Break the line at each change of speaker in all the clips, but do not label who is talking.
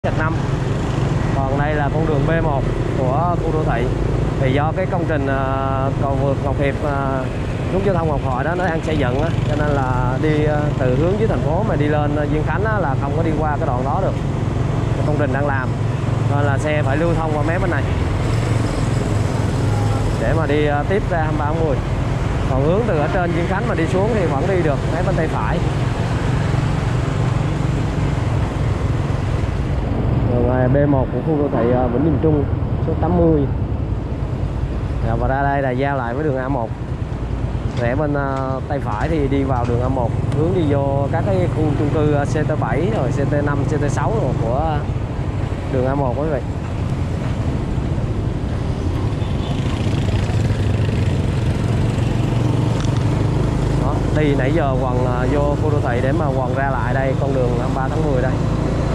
Nhật Năm. Còn đây là con đường B1 của khu đô thị. Thì do cái công trình cầu vượt Ngọc Hiệp, nút giao thông Ngọc Hội đó nó đang xây dựng á, cho nên là đi từ hướng dưới thành phố mà đi lên Diên Khánh á, là không có đi qua cái đoạn đó được. Cái công trình đang làm nên là xe phải lưu thông qua mé bên này để mà đi tiếp ra 23/10. Còn hướng từ ở trên Diên Khánh mà đi xuống thì vẫn đi được mé bên tay phải. Rồi B1 của khu đô thị Vĩnh Bình Trung số 80. Rồi và ra đây là giao lại với đường A1. Rẽ bên tay phải thì đi vào đường A1, hướng đi vô các cái khu chung cư CT7 rồi CT5, CT6 rồi của đường A1 quý vị. Đó, đi nãy giờ quần vô khu đô thị để mà quần ra lại đây con đường 23/10 đây.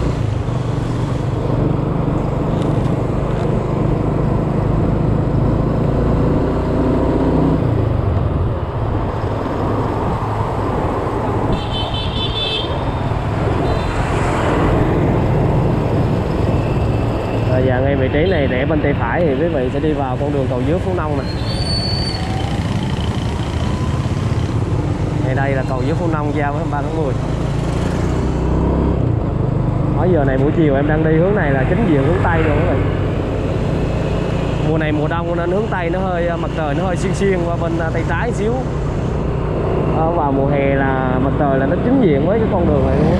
Và ngay vị trí này rẽ bên tay phải thì quý vị sẽ đi vào con đường cầu Dứa Phú Nông nè. Ngay đây là cầu Dứa Phú Nông giao với 23/10. Ở giờ này buổi chiều em đang đi hướng này là chính diện hướng Tây luôn quý vị. Mùa này mùa đông nên hướng Tây nó hơi mặt trời nó hơi xiên xiên qua bên tay trái xíu. Vào mùa hè là mặt trời là nó chính diện với cái con đường này luôn.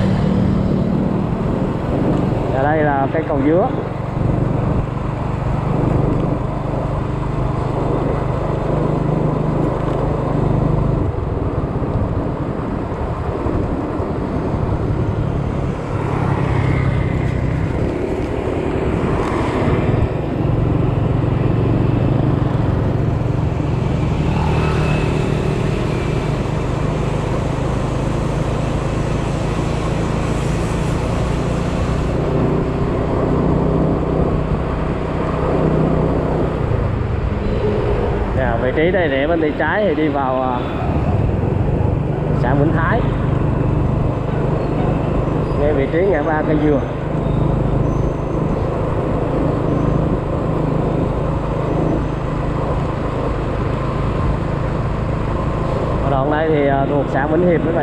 Và đây là cây cầu Dứa. Vị trí đây rẽ bên tay trái thì đi vào xã Vĩnh Thái, ngay vị trí ngã ba cây dừa. Ở đoạn đây thì thuộc xã Vĩnh Hiệp quý vị.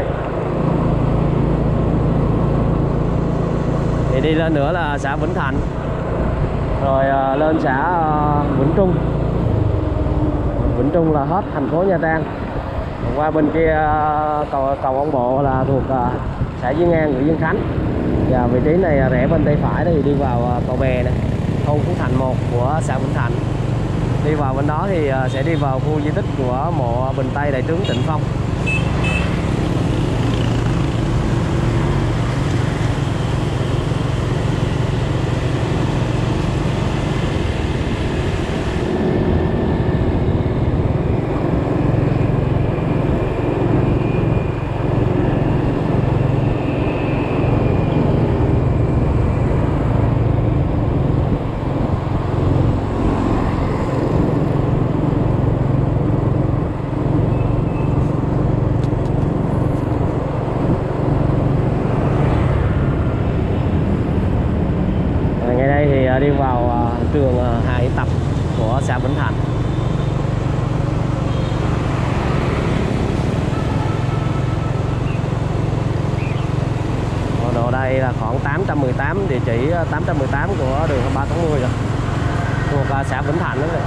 Thì đi lên nữa là xã Vĩnh Thạnh, rồi lên xã Vĩnh Trung. Vĩnh Trung là hết thành phố Nha Trang. Qua bên kia cầu Ông Bộ là thuộc xã Diên An, huyện Diên Khánh. Và vị trí này rẽ bên tay phải thì đi vào cầu Bè này, thôn Phú Thành 1 của xã Vĩnh Thạnh. Đi vào bên đó thì sẽ đi vào khu di tích của mộ Bình Tây Đại tướng Trịnh Phong. Đi vào trường Hà Huy Tập của xã Vĩnh Thạnh. Ở đây là khoảng 818, địa chỉ 818 của đường 23/10 rồi, thuộc xã Vĩnh Thạnh đó rồi.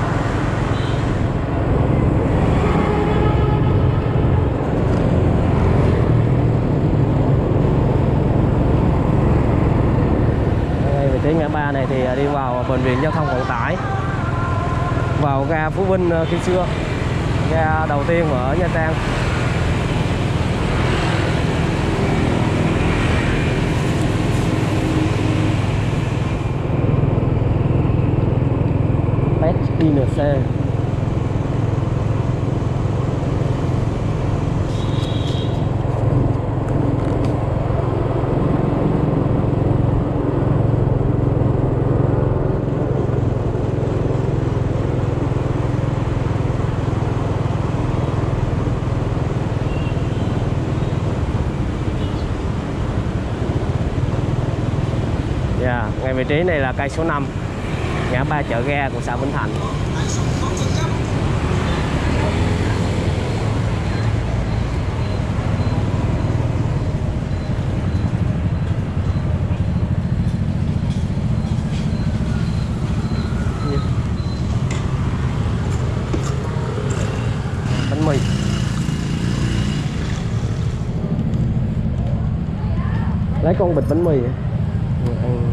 Đến ngã ba này thì đi vào bệnh viện giao thông vận tải, vào ga Phú Vinh khi xưa, ga đầu tiên ở Nha Trang. PET-INC. ngay vị trí này là cây số 5, ngã ba chợ Ga của xã Vĩnh Thạnh. Bánh mì. Lấy con bịch bánh mì ăn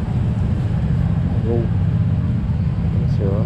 gu sữa.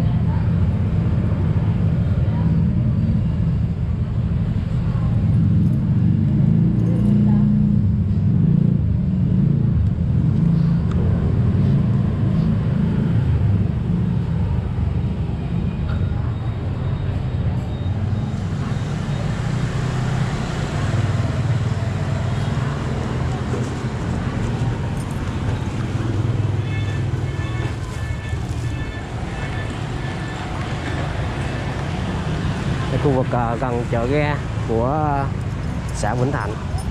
Khu vực gần chợ Ga của xã Vĩnh Thạnh.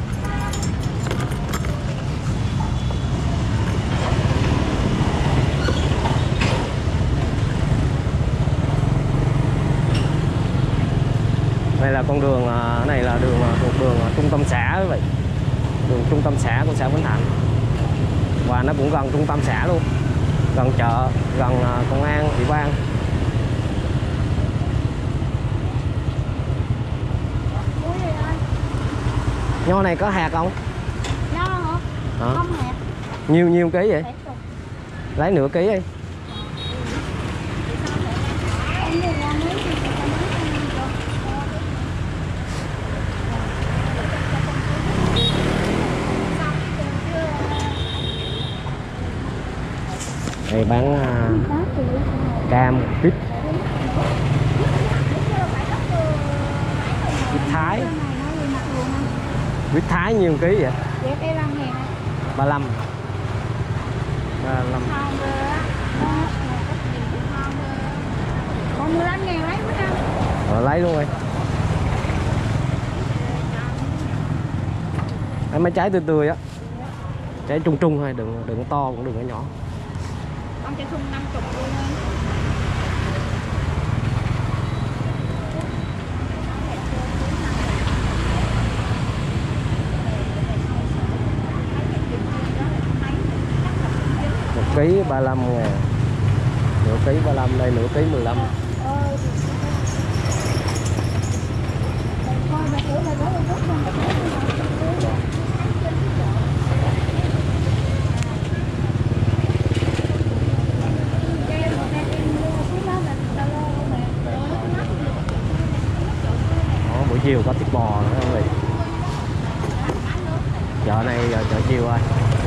Đây là con đường này là đường thuộc đường trung tâm xã quý vị, đường trung tâm xã của xã Vĩnh Thạnh, và nó cũng gần trung tâm xã luôn, gần chợ, gần công an, ủy ban. Nho này có hạt không?
Nho hả? Không hạt.
Nhiều ký vậy? Lấy nửa ký đi. Đây bán cam, quýt, quýt Thái. Quýt Thái nhiêu ký vậy? 35. 35.
Còn 15.000 lấy mới ăn.
Rồi lấy luôn rồi. Đấy, mấy trái tươi tươi á. Trái trung trung thôi, đừng to cũng đừng có nhỏ.
Con trái thun 50 luôn.
Ký 35 ngàn, nửa ký 35, đây nửa ký 15. Đó, buổi chiều có thịt bò nữa không vậy? Chợ này giờ chợ chiều rồi.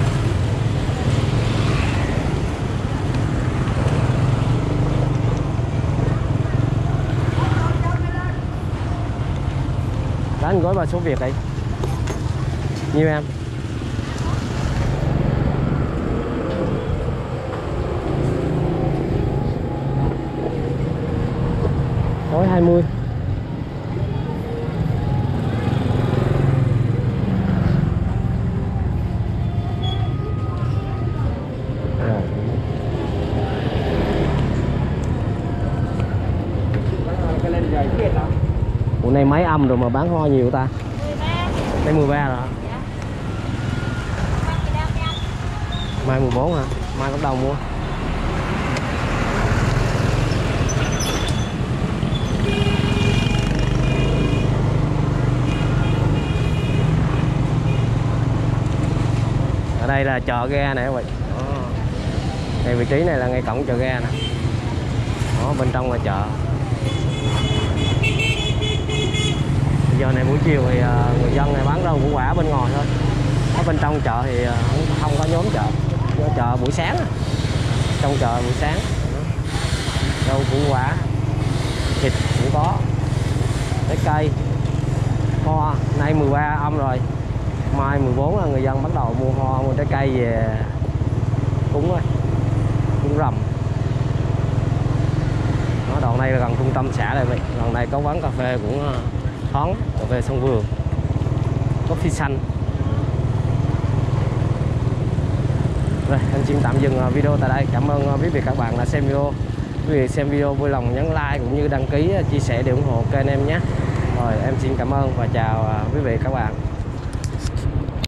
Anh gói vào số Việt đây. Nhiêu em? Gói 20. Rồi. Bữa nay mấy âm rồi mà bán hoa nhiều ta?
13.
Đây 13 rồi.
Dạ.
Mai 14 hả? Mai bắt đầu mua. Ở đây là chợ Ga nè các bạn. Ngay vị trí này là ngay cổng chợ Ga nè. Đó, bên trong là chợ. Giờ này buổi chiều thì người dân này bán rau củ quả bên ngoài thôi. Ở bên trong chợ thì không có nhóm chợ. Chợ buổi sáng, trong chợ buổi sáng, rau củ quả, thịt cũng có, trái cây, hoa. Nay 13 âm rồi, mai 14 là người dân bắt đầu mua hoa, mua trái cây về cúng thôi, cúng rằm. Đó, đoạn này là gần trung tâm xã này vậy. Đoạn này có quán cà phê cũng thoáng, cà phê sông Vườn, coffee xanh. Rồi em xin tạm dừng video tại đây. Cảm ơn quý vị các bạn đã xem video. Quý vị xem video vui lòng nhấn like cũng như đăng ký, chia sẻ để ủng hộ kênh em nhé. Rồi em xin cảm ơn và chào quý vị các bạn.